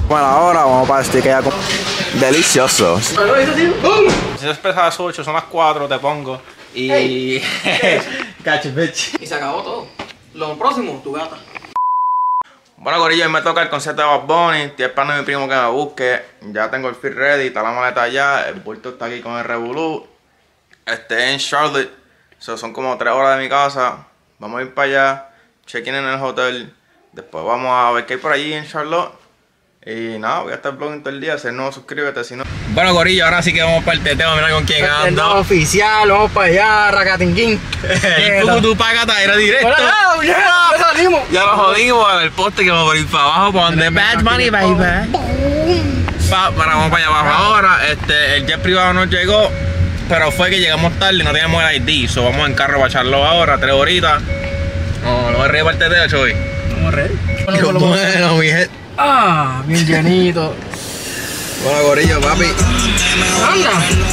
Bueno, ahora vamos para este que ya delicioso. Si se empieza a las 8, son las 4, te pongo. Y... Catch it, bitch. Y se acabó todo. Lo próximo, tu gata. Bueno, corillo, hoy me toca el concierto de Bad Bunny. Estoy esperando a mi primo que me busque. Ya tengo el fit ready, está la maleta allá. El bulto está aquí con el revolú. En Charlotte. Son como 3 horas de mi casa. Vamos a ir para allá. Check-in en el hotel. Después vamos a ver qué hay por allí en Charlotte. Y nada, voy a estar vlogging todo el día. Si no, suscríbete, si no. Bueno, corillo, ahora sí que vamos para el teteo. Mira con quién ando. Oficial, vamos para allá, Racatinguín. Tú págate, era directo. Ya lo jodimos en el poste que vamos a ir para abajo, para donde Bad Bunny, baby. Vamos para allá abajo ahora. El jet privado nos llegó, pero fue que llegamos tarde y no teníamos el ID. So vamos en carro para echarlo ahora, 3 horitas. No, lo voy a reír para el teteo, Choy. Vamos a reír. Bueno, mi gente. Ah, bien llenito. Bueno, gorillo, papi. Anda.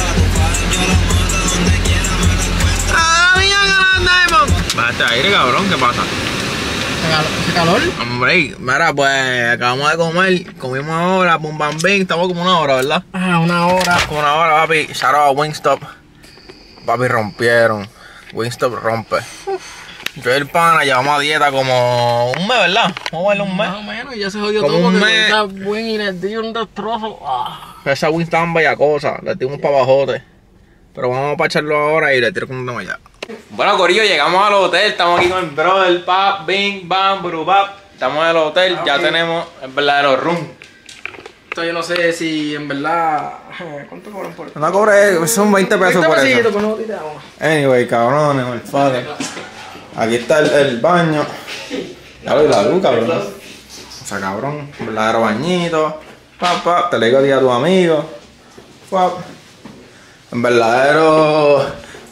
Basta aire, cabrón, ¿qué pasa? ¿Hace calor? Hombre, mira, pues acabamos de comer, comimos ahora, bum bam bing, estamos como 1 hora, ¿verdad? Ah, 1 hora. Como 1 hora, papi. Shout out a Wingstop. Papi, rompieron. Wingstop rompe. Yo y el pana llevamos a dieta como 1 mes, ¿verdad? Vamos a verle 1 mes. Más o menos, ya se jodió Como todo un porque mes. está buen y les di un destrozo. Ah. Esa Wings estaban bella cosa, le dimos para bajote. Pero vamos para echarlo ahora y le tiro con una allá. Bueno, corillo, llegamos al hotel, estamos aquí con el brother, pap, bing, bam, burubap. Estamos en el hotel, ya tenemos el verdadero room. Esto yo no sé si en verdad... ¿Cuánto cobran por esto? No cobré, son 20 pesos por eso. Pues no, te amo. Anyway, cabrones, el padre. Aquí está el baño. Ya lo la luz, cabrón. O sea, cabrón, un verdadero bañito. Papá, te le digo a ti a tu amigo. Pap. En verdadero.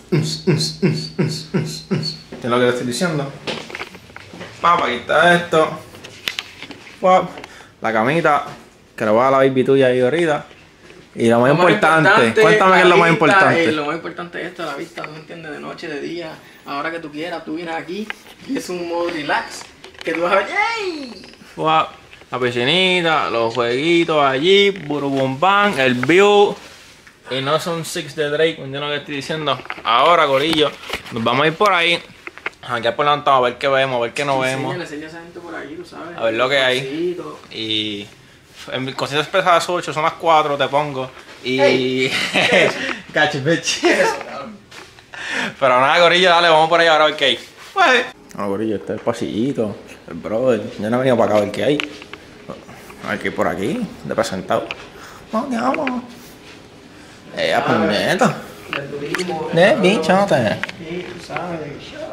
¿Tienes lo que le estoy diciendo? Papá, aquí está esto. Pap. La camita, que le voy a dar la baby tuya ahí ahorita. Y lo más importante, cuéntame qué es lo más importante. Lo más importante es esto, la vista, tú me entiendes, de noche, de día. Ahora que tú quieras, tú vienes aquí y es un modo relax. Que tú vas a ver, ¡yay! Wow. La piscinita, los jueguitos allí, burubum bam, el view. Y no son 6 de Drake, ¿me entiendes lo que estoy diciendo? Ahora, corillo, nos vamos a ir por ahí. Aquí por la ventana a ver qué vemos, a ver qué no vemos. Enseña a esa gente por ahí, tú sabes. A ver lo que hay. Y en mi concierto empieza a las 8, son las 4, te pongo. Y... Catch it, bitch. Pero nada, corillo, dale, vamos por ahí ahora a ver qué hay. Pues. Bueno, corillo, este es el pasillito. El brother. Yo no he venido para acá a ver qué hay. A ver qué hay por aquí, de presentado. Vamos. Puñeta. Bichote. Sí, tú sabes.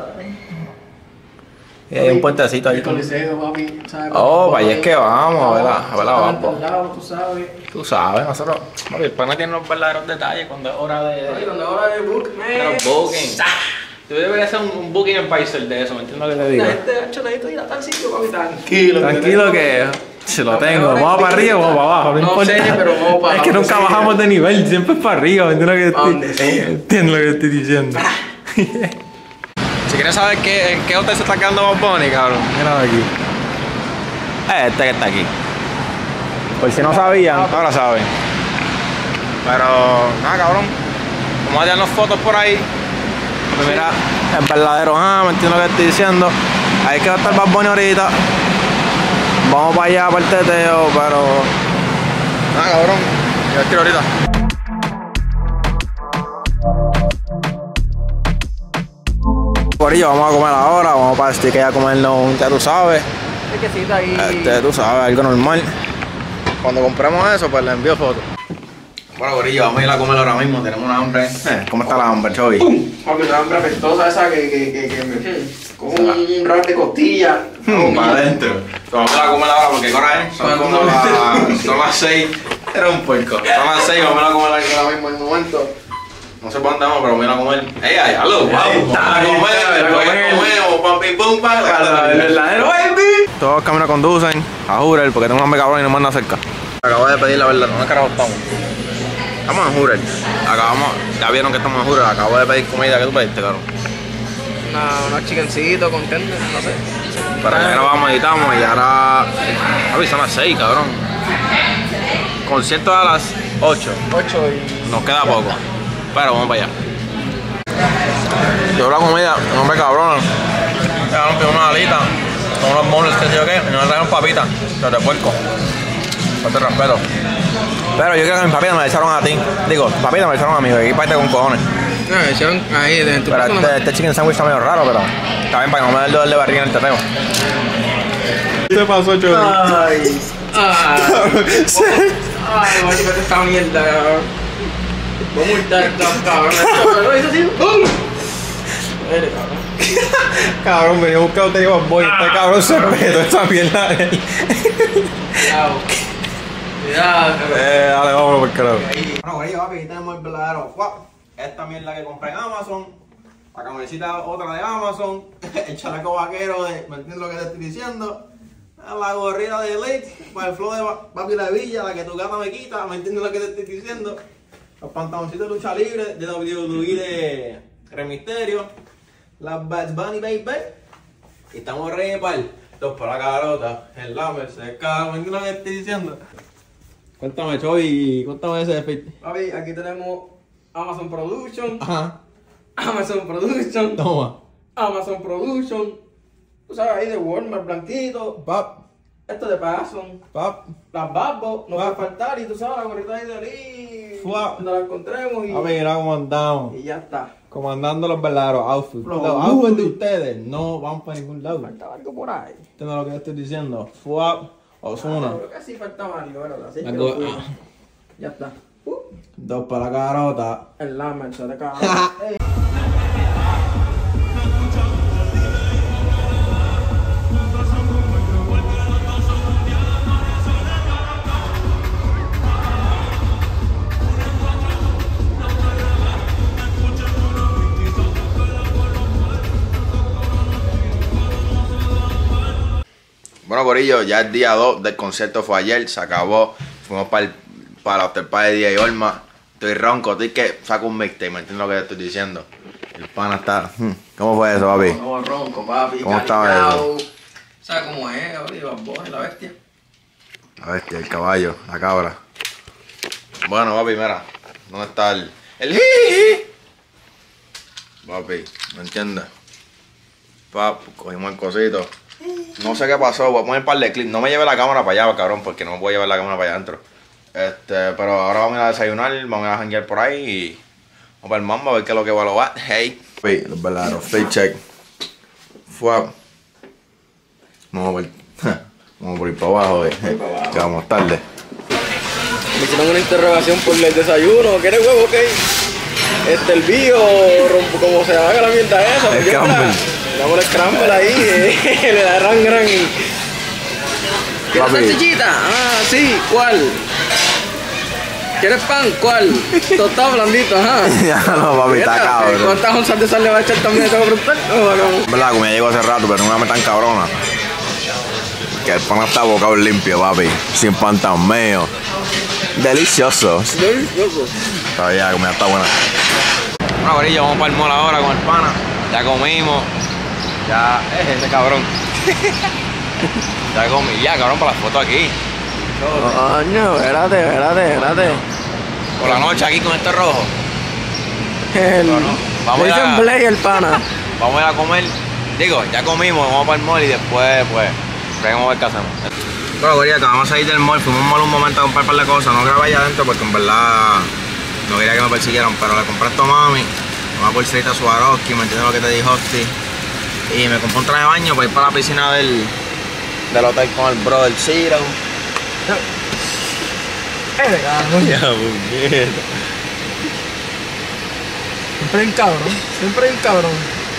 Y hay un puentecito ahí. El coliseo, papi, ¿sabes? Oh, para allá es que vamos, a ver la vamos. Tú sabes. Tú sabes, nosotros. Papi, el pana tiene los verdaderos detalles cuando es hora de... Oye, cuando ahora de book, man. los booking. Tú deberías hacer un booking advisor de eso, ¿me entiendes lo que te digo? La gente ha hecho necesito ir a tal sitio, papi, tranquilo. Tranquilo que si lo tengo. Vamos para arriba o vamos para abajo. No No importa. sé, pero vamos para Es que abajo, nunca sí. bajamos de nivel, siempre es para arriba. ¿Entiendes lo Donde que sea. entiendes lo que estoy diciendo? Si quieres saber en qué hotel se está quedando Bad Bunny, cabrón. Mira aquí. Este que está aquí. Por si no sabían, ahora saben. Pero, nada, cabrón. Vamos a tirarnos fotos por ahí. Mira, el verdadero, ¿me entiendes lo que estoy diciendo? Ahí que va a estar Bad Bunny ahorita. Vamos para allá, para el teteo, pero... Nada, cabrón. Yo tiro ahorita. Corillo, vamos a comer ahora, vamos para este que ya comernos un, ya tú sabes. El quesito ahí. Tú sabes, algo normal. Cuando compremos eso, pues le envío fotos. Bueno, corillo, vamos a ir a comer ahora mismo. Tenemos una hambre. ¿Cómo está la hambre, Chovy? Papi, una hambre apestosa esa que con un rat de costilla. Para adentro. Vamos a comer ahora porque ahora es. Son las 6. Era un puerco. Son las 6, vamos a comer aquí ahora mismo en el momento. No sé por dónde vamos, pero vamos a ir a comer. ¡Ey, aló! ¡Vamos! A comer, después comemos, pam, pim, pum, pam. El verdadero baby. Todos los caminos conducen a Jurel porque tengo un hambre cabrón y no me anda cerca. Acabo de pedir la verdad, ¿dónde carajo estamos? Estamos en Jurel. Ya vieron que estamos en Jurel. Acabo de pedir comida. ¿Qué tú pediste, cabrón? Unos chickencitos con tender, no sé. Para que grabamos, editamos y ahora... Papi, son las 6, cabrón. Concierto a las 8. 8 y... Nos queda poco. Pero vamos para allá. Yo la comida, no me cabrona. Ya nos pedimos una alita con unos boneless que yo qué, y nos trajeron papitas de puerco. Falta de respeto. Pero yo creo que mis papitas me la echaron a ti. Digo, papitas me la echaron a mí, y parte con cojones. No, me echaron ahí dentro. Pero este chicken sandwich está medio raro, pero está bien para que no me dé el dolor de barriga en el teteo. ¿Qué te pasó, Chori? Ay. Ay, voy a quitar esta mierda, cabrón. Voy a multar esta cabrón. Eso sí. Eres cabrón. Cabrón, venía a buscar usted y voy. Este cabrón se petó esta mierda. Cuidado. Cuidado. Dale, vámonos por carajo. Bueno, güey, papi, aquí tenemos el verdadero fuap. Esta mierda que compré en Amazon. La camiseta otra de Amazon. El chaleco vaquero de. ¿Me entiendes lo que te estoy diciendo? La gorrita de Elite. Para el flow de papi la villa, la que tu gata me quita. ¿Me entiendes lo que te estoy diciendo? Los pantaloncitos de lucha libre de WWE de Rey Mysterio. Las Bad Bunny Baby. Y estamos re pal. Dos para la carota. El Lammer se caga. ¿Me entiendes lo que te estoy diciendo? Cuéntame, Choy, cuéntame ese efecto. Papi, aquí tenemos Amazon Production. Ajá. Amazon Production. Toma. Amazon Production. Tú sabes, ahí de Walmart, blanquito. Pap, Esto de Pazón. pap. Las Babbo, no Va. puede faltar. Y tú sabes, la gorrita ahí de Ali. Fua. Cuando la encontremos y, A ver, mira cómo andamos. y ya está. Comandando los verdaderos outfits. Flow. Los outfits de ustedes no van para ningún lado. Faltaba algo por ahí. ¿Entiendes lo que yo estoy diciendo? Fuap, Ozuna. Creo que sí faltaba algo, ¿verdad? Así que Algo- lo fuimos. Ya está. Dos para la carota. El Lammer se te caga. Bueno, Corillo, ya el día 2 del concierto fue ayer, se acabó. Fuimos para la after party de DJ Olma. Estoy ronco, estoy que saco un mixtape, ¿me entiendes lo que te estoy diciendo? El pana está... ¿Cómo fue eso, papi? No, ronco, papi. ¿Cómo estaba calentado. ¿Sabes cómo es, papi? Bad la bestia. La bestia, el caballo, la cabra. Bueno, papi, mira. ¿Dónde está el jiji? Papi, ¿me entiendes? Cogimos el cosito. No sé qué pasó, voy a poner un par de clips. No me lleve la cámara para allá, cabrón, porque no me puedo llevar la cámara para allá adentro. Pero ahora vamos a ir a desayunar, vamos a janguear por ahí y vamos para el mambo a ver qué es lo que va a lograr. Hey. Los verdaderos fake check. Fue. Vamos por ir para abajo, que vamos tarde. Me hicieron una interrogación por el desayuno. ¿Quieres huevo, ok? El bio, como se haga la mierda esa. El crumble. Damos el scramble ahí, le da gran. ¿Quieres Papi. salchichita? Ah, sí, ¿cuál? ¿Quieres pan? ¿Cuál? Tostado blandito, ajá. Ya no, papi, está Mira, cabrón. ¿cuántas onzas de sal le va a echar también? ¿Te va a preguntar? No, cabrón. Verdad, como ya llegó hace rato, pero no me tan cabrona. Que el pan está bocado limpio, papi. Sin pantameo. Delicioso. Delicioso. Todavía la comida está buena. Bueno, Corillo, vamos para el mall ahora con el pana. Ya comimos. Ya. Ese cabrón. Ya comí. Ya, cabrón, para la foto aquí. Coño, espérate. Por la noche aquí con este rojo. Vamos Le a ir dicen a- Blay el pana. Vamos a ir a comer. Digo, ya comimos, vamos para el mall y después, pues, vamos a ver qué hacemos. Bueno, Corillo, acabamos de ir del mall. Fuimos al mall un momento a comprar un par de cosas. No grabé allá adentro porque en verdad no quería que me persiguieran, pero le compré esto a mami. Una pulserita Swarovski, ¿me entiendes lo que te dijo, Hosty? Y me compré un traje de baño para ir para la piscina del hotel con el brother Ciro. Ya, puñeta. Siempre hay un cabrón.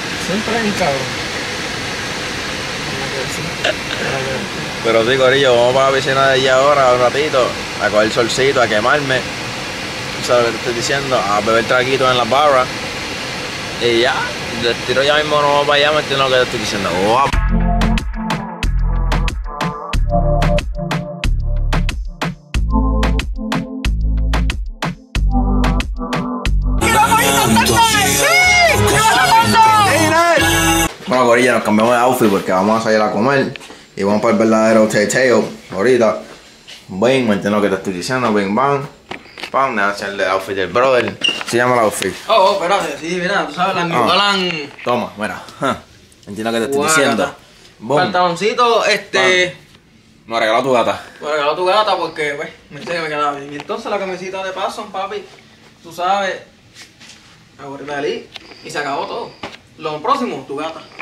Pero sí, Corillo, vamos para la piscina de ella ahora un ratito, a coger solcito, a quemarme. ¿Tú sabes lo que te estoy diciendo? A beber traguitos en las barras. Y ya, del tiro ya mismo no vamos para allá, ¿me entiendes lo que te estoy diciendo? Guau. Bueno, Corillo, nos cambiamos de outfit porque vamos a salir a comer y vamos para el verdadero teteo ahorita. Bing, ¿me entiendes lo que te estoy diciendo? Bing bang. Pam, déjame hacerle el outfit del brother. Se llama el outfit. Oh, espérate, sí, mira, tú sabes, las New Balance. Toma, mira. ¿Entiendes lo que te estoy Guácata. diciendo? Boom. Pantaloncito, Me regaló tu gata. me regaló tu gata porque, pues, me dice que me quedaba bien. Y entonces la camisita de Paso, papi, tú sabes, a ahí y se acabó todo. Lo próximo, tu gata.